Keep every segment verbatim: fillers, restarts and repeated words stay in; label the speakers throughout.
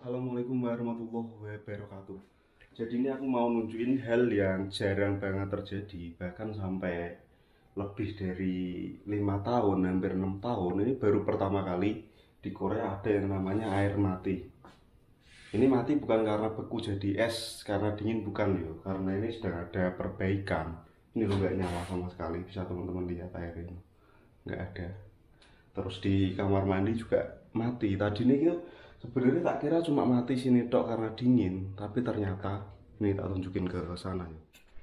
Speaker 1: Assalamualaikum warahmatullahi wabarakatuh. Jadi ini aku mau nunjukin hal yang jarang banget terjadi, bahkan sampai lebih dari lima tahun, hampir enam tahun. Ini baru pertama kali di Korea ada yang namanya air mati. Ini mati bukan karena beku jadi es, karena dingin, bukan yo. Karena ini sedang ada perbaikan. Ini loh, nggak nyala sama sekali. Bisa teman-teman lihat air ini, nggak ada. Terus di kamar mandi juga mati. Tadi ini tuh sebenarnya tak kira cuma mati sini tok karena dingin, tapi ternyata ini tak tunjukin ke sana ya.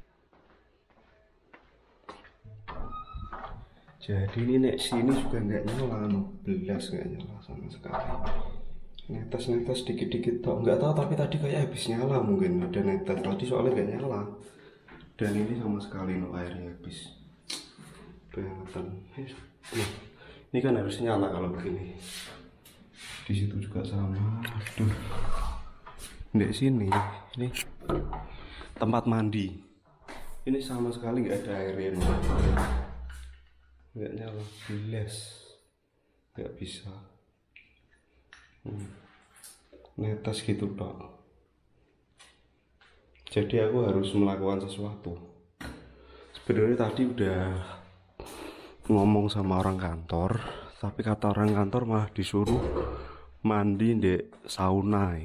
Speaker 1: Jadi ini nek sini juga nggak nyala, belas nggak nyala sama sekali. Netes-netes dikit-dikit tok, nggak tahu, tapi tadi kayak habis nyala, mungkin ada netes tadi soalnya nggak nyala. Dan ini sama sekali no airnya habis. Kelihatan. Nah, ini kan harus nyala kalau begini. Di situ juga sama. Aduh. Di sini, ini tempat mandi. Ini sama sekali nggak ada airnya. Nggak nyala, belas. Nggak bisa. Hmm. Netes gitu Pak. Jadi aku harus melakukan sesuatu. Sebenarnya tadi udah ngomong sama orang kantor, tapi kata orang kantor malah disuruh mandi di sauna.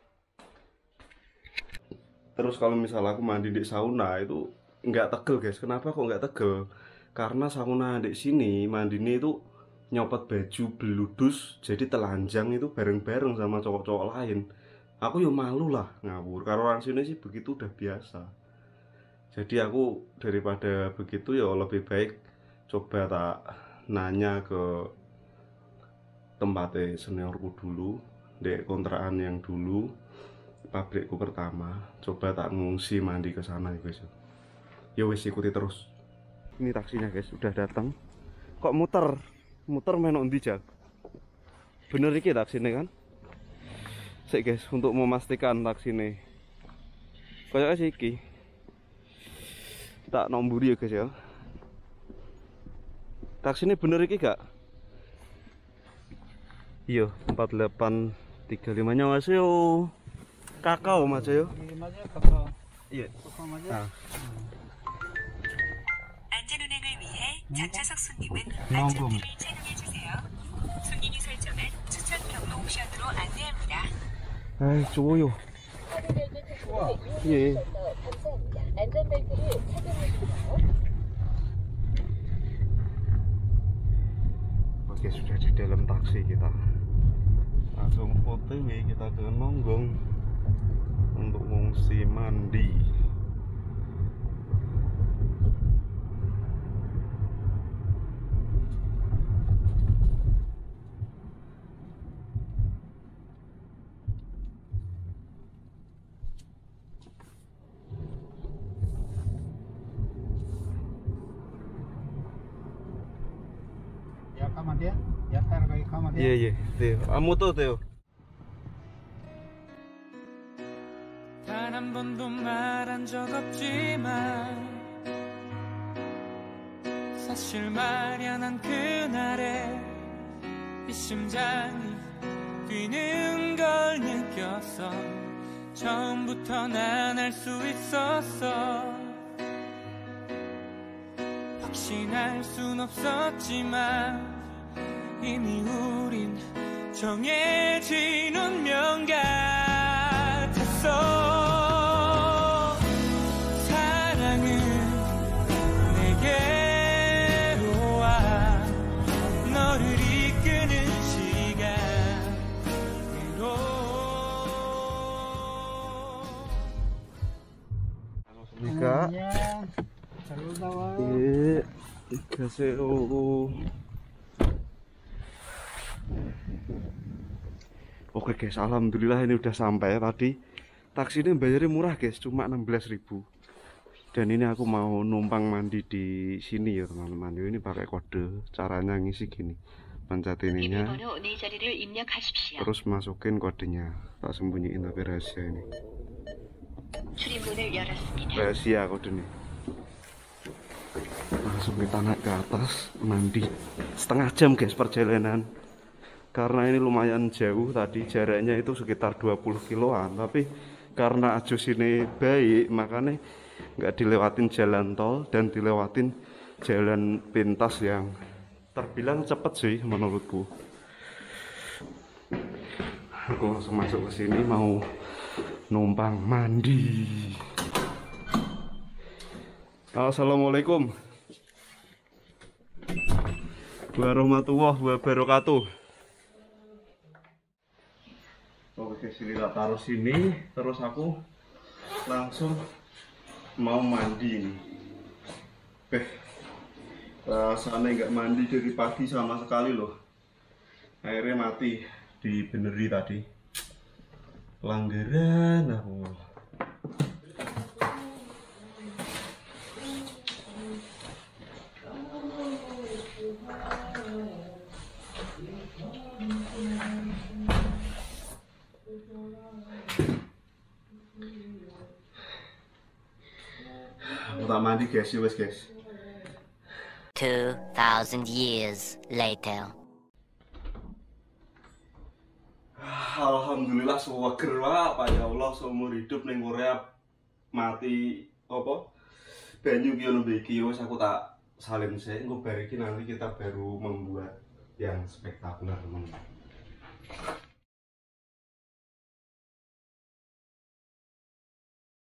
Speaker 1: Terus kalau misalnya aku mandi di sauna itu nggak tegel guys. Kenapa kok nggak tegel? Karena sauna di sini mandinya itu nyopot baju beludus, jadi telanjang itu bareng-bareng sama cowok-cowok lain. Aku ya malu lah ngawur. Kalau orang sini sih begitu udah biasa. Jadi aku daripada begitu ya lebih baik coba tak nanya ke tempatnya seniorku dulu, di kontrakan yang dulu, pabrikku pertama. Coba tak ngungsi mandi ke sana ya guys. Ya wes, ikuti terus. Ini taksinya guys, udah datang. Kok muter? Muter menok ndi Jal? Bener iki taksinya kan? Sik guys, untuk memastikan taksinya kayaknya sih iki. Tak nomburi ya guys ya. Taksinya bener iki gak? Iya, empat delapan tiga lima nya mas yo. Kakao mas yo. Iya. 아.
Speaker 2: 안전 운행을 위해 자차석 손님은 안전띠를 착용해 주세요. 손님이 설정한 추천 경로 옵션으로 안내합니다.
Speaker 1: 아이, 좋아요.
Speaker 2: 좋아.
Speaker 1: 예.
Speaker 2: 감사합니다. 안전벨트를 착용해 주세요.
Speaker 1: Oke, sudah di dalam taksi kita. Langsung O T W kita ke Nonggong untuk ngungsi mandi.
Speaker 3: 가면 돼? 야 따라가기 가면 돼?
Speaker 1: 예, 예. 네. 안 묻어도 돼요.
Speaker 4: 단 한 번도 말한 적 없지만 사실 말야 난 그날에 이 심장이 뛰는 걸 느꼈어. 처음부터 난 알 수 있었어. 확신할 순 없었지만 이미 우린 정해진 운명 같았어. 사랑은 내게로 와 너를 이끄는 시간으로.
Speaker 1: Nika.
Speaker 3: 잘 놀다 와.
Speaker 1: 예. 가세요. Oke guys, alhamdulillah ini udah sampai. Tadi taksi ini bayarnya murah guys, cuma enam belas ribu. Dan ini aku mau numpang mandi di sini ya teman-teman. Ini pakai kode, caranya ngisi gini. Pencet ininya, terus masukin kodenya. Tak sembunyiin tapi rahasia ini. Rahasia kode ini. Langsung kita naik ke atas, mandi. Setengah jam guys perjalanan. karena ini lumayan jauh tadi, jaraknya itu sekitar dua puluh kiloan, tapi karena Ajus ini baik makanya nggak dilewatin jalan tol dan dilewatin jalan pintas yang terbilang cepet sih menurutku. Aku langsung masuk ke sini mau numpang mandi. Assalamualaikum warahmatullahi wabarakatuh. Oke, sini tak taruh sini, terus aku langsung mau mandi nih. Eh, rasanya nggak mandi dari pagi sama sekali loh. Airnya mati, dibeneri tadi. Pelanggaran aku. Aku tak mandi guys, ya wes guys.
Speaker 5: Two thousand years later.
Speaker 1: Alhamdulillah sewager Pak ya Allah, seumur hidup ning Korea mati apa banyu ki ono iki wis aku tak salin sih, engko bar iki nanti kita baru membuat yang spektakuler teman-teman.